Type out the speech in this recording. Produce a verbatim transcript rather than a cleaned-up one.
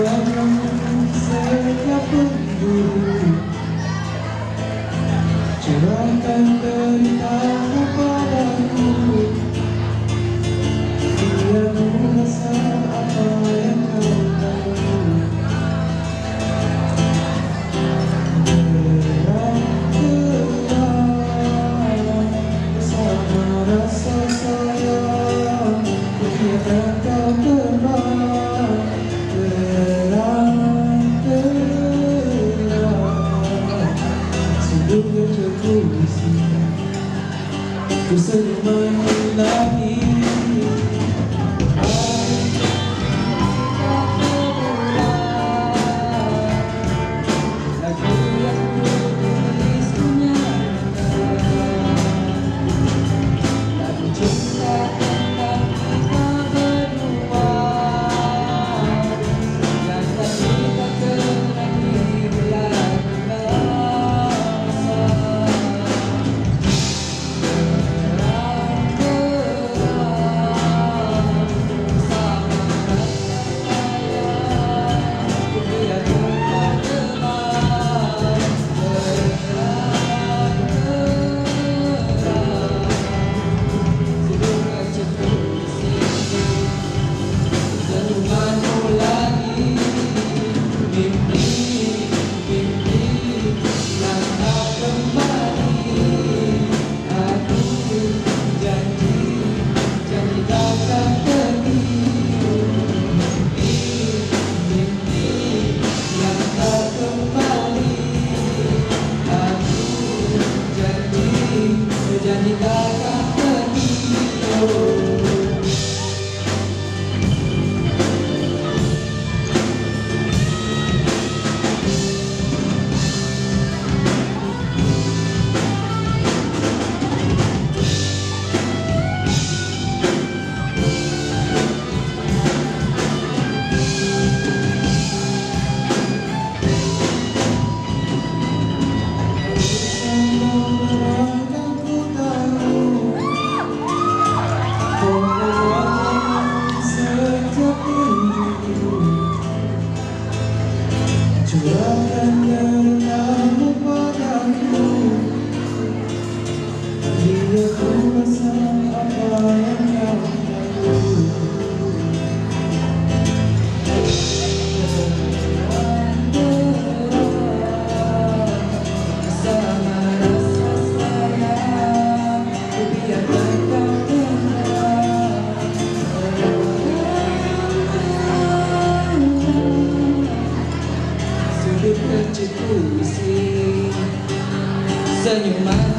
dalam setiap penjuru, curahkan deritamu padaku, biar ku rasa apa yang kau tahu. Terang-terang bersama rasa sayang, ku biarkan kau terbang. Terang-terang senyum puisi, ku senyum lagi. Jadi takkan pergi. Curahkan deritamu padaku, biar ku rasa apa yang kau tahu. Bersama rasa sayang, ku biarkan kau terbang. Sudut kecil puisi, senyuman